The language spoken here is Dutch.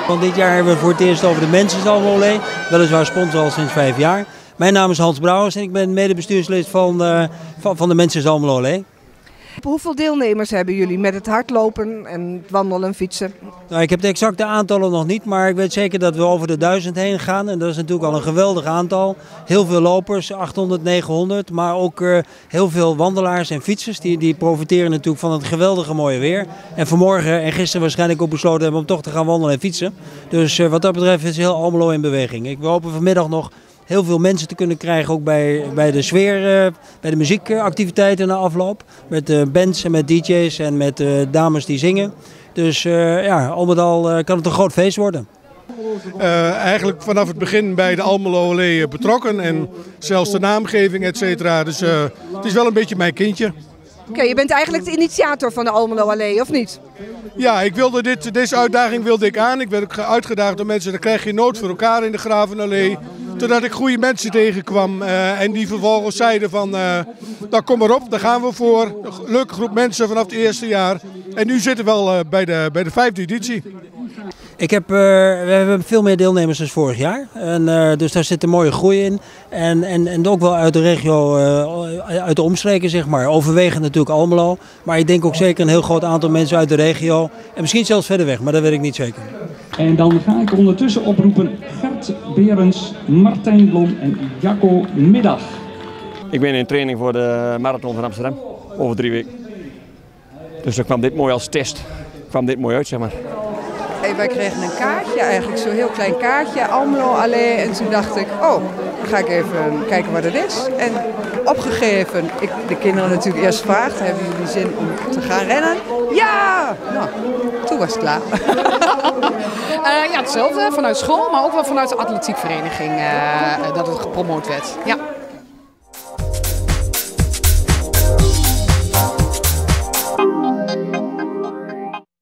Want dit jaar hebben we voor het eerst over de Mensenzalmolee. Weliswaar sponsor al sinds 5 jaar. Mijn naam is Hans Brouwers en ik ben medebestuurslid van de Mensenzalmolee. Hoeveel deelnemers hebben jullie met het hardlopen en het wandelen en fietsen? Nou, ik heb de exacte aantallen nog niet, maar ik weet zeker dat we over de 1000 heen gaan. En dat is natuurlijk al een geweldig aantal. Heel veel lopers, 800, 900, maar ook heel veel wandelaars en fietsers. Die profiteren natuurlijk van het geweldige mooie weer. En vanmorgen en gisteren waarschijnlijk ook besloten hebben om toch te gaan wandelen en fietsen. Dus wat dat betreft is heel Almelo in beweging. Ik hoop vanmiddag nog heel veel mensen te kunnen krijgen, ook bij de sfeer, bij de muziekactiviteiten na afloop. Met bands en met DJ's en met dames die zingen. Dus al met al kan het een groot feest worden. Eigenlijk vanaf het begin bij de Almelo Allee betrokken en zelfs de naamgeving, et cetera. Dus het is wel een beetje mijn kindje. Oké, je bent eigenlijk de initiator van de Almelo Allee, of niet? Ja, ik wilde deze uitdaging wilde ik aan. Ik werd ook uitgedaagd door mensen, dan krijg je nood voor elkaar in de Gravenallee. Totdat ik goede mensen tegenkwam en die vervolgens zeiden van, nou kom maar op, daar gaan we voor. Een leuke groep mensen vanaf het eerste jaar. En nu zitten we al bij de 5e editie. We hebben veel meer deelnemers dan vorig jaar. En, dus daar zit een mooie groei in. En ook wel uit de regio, uit de omstreken zeg maar. Overwegend natuurlijk Almelo. Maar ik denk ook zeker een heel groot aantal mensen uit de regio. En misschien zelfs verder weg, maar dat weet ik niet zeker. En dan ga ik ondertussen oproepen Gert Berends, Martijn Blom en Jacco Middag. Ik ben in training voor de Marathon van Amsterdam. Over 3 weken. Dus dan kwam dit mooi als test. Kwam dit mooi uit, zeg maar. Hey, wij kregen een kaartje, eigenlijk zo'n heel klein kaartje, Almelo Allee. En toen dacht ik, oh, dan ga ik even kijken wat het is. En opgegeven, de kinderen natuurlijk eerst gevraagd, hebben jullie zin om te gaan rennen? Ja! Nou, toen was het klaar. Ja, hetzelfde, vanuit school, maar ook wel vanuit de atletiekvereniging dat het gepromoot werd. Ja.